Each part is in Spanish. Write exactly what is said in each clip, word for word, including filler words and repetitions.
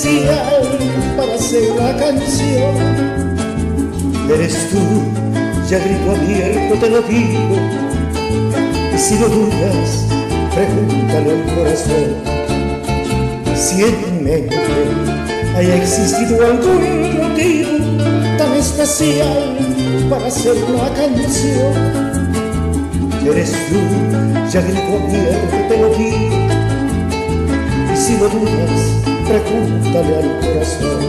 especial para hacer una canción. Eres tú, ya grito abierto te lo digo, y si lo dudas, pregúntale al corazón. Si en mi mente haya existido algún motivo tan especial para hacer una canción, eres tú, ya grito abierto te lo digo, y si lo dudas, pregúntale al corazón.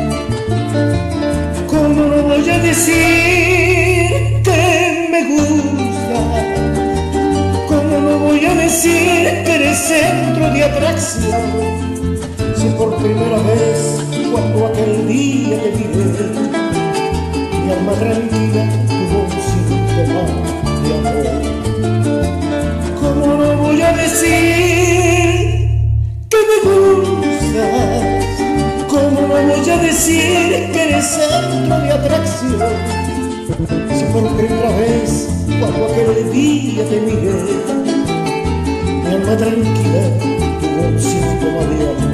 ¿Cómo no voy a decir que me gusta? ¿Cómo no voy a decir que eres centro de atracción? Si por primera vez, cuando aquel día te miré, mi alma tranquila tuvo un síntoma de amor. ¿Cómo no voy a decir que me gustas? ¿Cómo no voy a decir que eres centro de atracción? Si por primera vez, cuando aquel día te miré, mi alma tranquila tuvo un síntoma de amor.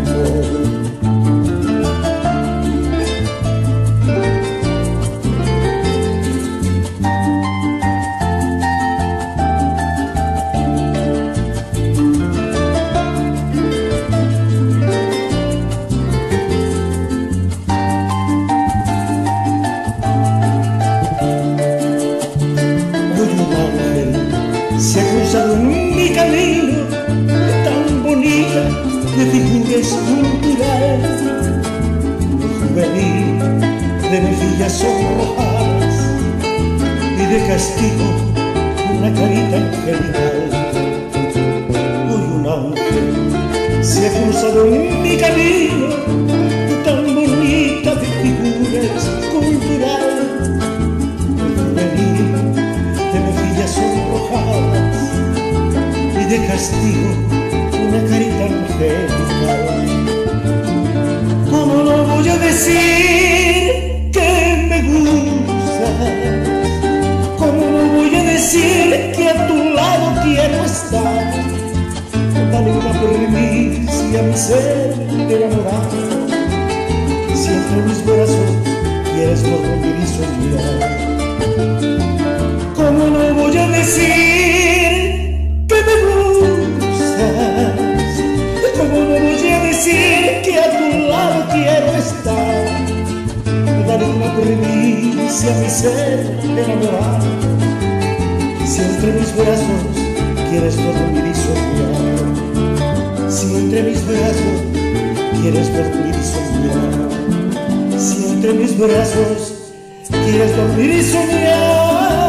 Se ha cruzado en mi camino, tan bonita, de figura escultural, juvenil, de mejillas sonrojadas y de castigo una carita angelical. Hoy un ángel se ha cruzado en mi camino, tan bonita, de figura escultural, sonrojadas y de castigo una carita angelical. ¿Cómo no voy a decir que me gustas? ¿Cómo no voy a decir que a tu lado quiero estar? Dale una primicia a mi ser enamorado, si entre mis brazos quieres dormir y soñar. ¿Cómo no voy a decir que me gustas? ¿Cómo no voy a decir que a tu lado quiero estar? Dale una primicia a mi ser enamorado, si entre mis brazos quieres dormir y soñar. Si entre mis brazos quieres dormir y soñar. Si entre mis brazos quieres dormir y soñar.